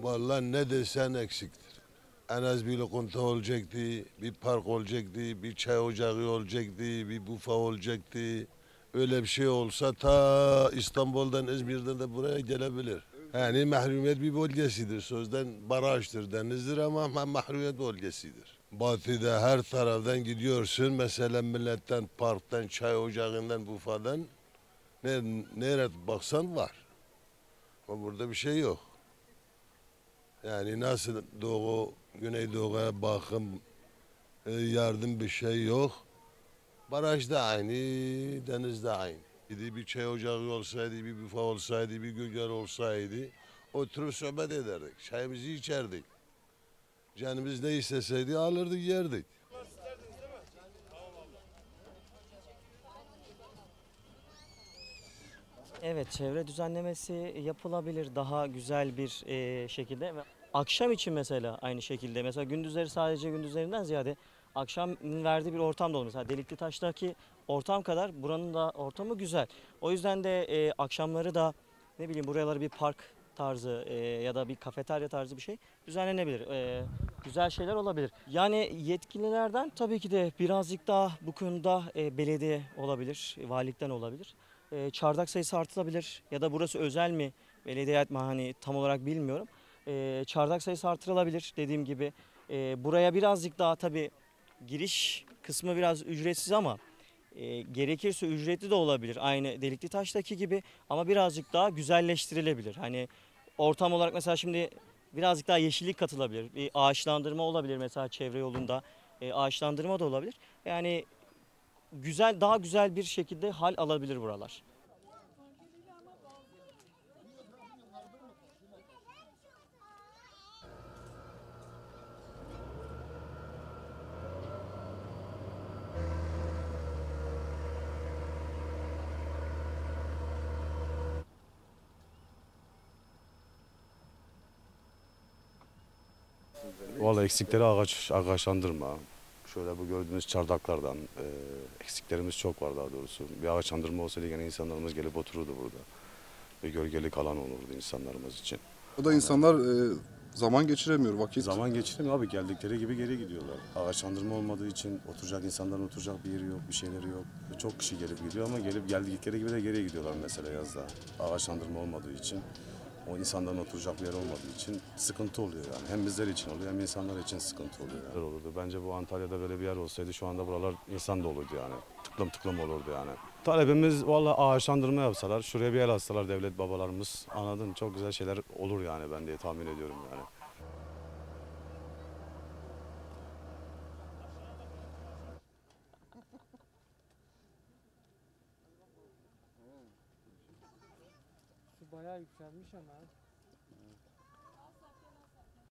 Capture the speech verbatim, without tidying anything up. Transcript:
Vallahi ne desen eksiktir. En az bir lokunta olacaktı, bir park olacaktı, bir çay ocağı olacaktı, bir büfe olacaktı. Öyle bir şey olsa ta İstanbul'dan, İzmir'den de buraya gelebilir. Yani mahrumiyet bir bölgesidir. Sözden barajdır, denizdir ama mahrumiyet bölgesidir. Batı'da her taraftan gidiyorsun. Mesela milletten, parktan, çay ocağından, büfeden ne, nereye baksan var. Ama burada bir şey yok. Yani nasıl doğu, güneydoğuya bakım, e, yardım bir şey yok. Barajda aynı, denizde aynı. Bir bir çay ocağı olsaydı, bir büfe olsaydı, bir gölge olsaydı oturup sohbet ederdik. Çayımızı içerdik. Canımız ne isteseydi alırdık yerdik. Evet, çevre düzenlemesi yapılabilir daha güzel bir e, şekilde. Ve akşam için mesela aynı şekilde. Mesela gündüzleri sadece gündüzlerinden ziyade akşamın verdiği bir ortam da olur. Mesela Delikli Taş'taki ortam kadar buranın da ortamı güzel. O yüzden de e, akşamları da ne bileyim buraları bir park tarzı e, ya da bir kafeterya tarzı bir şey düzenlenebilir. E, güzel şeyler olabilir. Yani yetkililerden tabii ki de birazcık daha bu konuda e, belediye olabilir, valilikten olabilir. E, çardak sayısı artırılabilir ya da burası özel mi belediye mi hani tam olarak bilmiyorum. E, çardak sayısı artırılabilir dediğim gibi. E, buraya birazcık daha tabii giriş kısmı biraz ücretsiz ama e, gerekirse ücretli de olabilir. Aynı Delikli Taş'taki gibi ama birazcık daha güzelleştirilebilir. Hani ortam olarak mesela şimdi birazcık daha yeşillik katılabilir. Bir ağaçlandırma olabilir mesela çevre yolunda. E, ağaçlandırma da olabilir. Yani güzel daha güzel bir şekilde hal alabilir buralar. Vallahi eksikleri ağaç, ağaçlandırma. Şöyle bu gördüğünüz çardaklardan e, eksiklerimiz çok var daha doğrusu. Bir ağaçlandırma olsaydı gene insanlarımız gelip otururdu burada. Bir gölgelik alan olurdu insanlarımız için. O da insanlar e, zaman geçiremiyor, vakit. Zaman geçiremiyor abi, geldikleri gibi geri gidiyorlar. Ağaçlandırma olmadığı için oturacak insanların oturacak bir yeri yok, bir şeyleri yok. Çok kişi gelip gidiyor ama gelip geldikleri gibi de geri gidiyorlar mesela yazda. Ağaçlandırma olmadığı için, o insanların oturacak bir yer olmadığı için sıkıntı oluyor yani. Hem bizler için oluyor hem insanlar için sıkıntı oluyor. Yani. Olurdu. Bence bu Antalya'da böyle bir yer olsaydı şu anda buralar insan doluydu yani. Tıklım tıklım olurdu yani. Talebimiz vallahi ağaçlandırma yapsalar, şuraya bir el atsalar devlet babalarımız, anladın, çok güzel şeyler olur yani ben diye tahmin ediyorum yani. Su bayağı yükselmiş ama.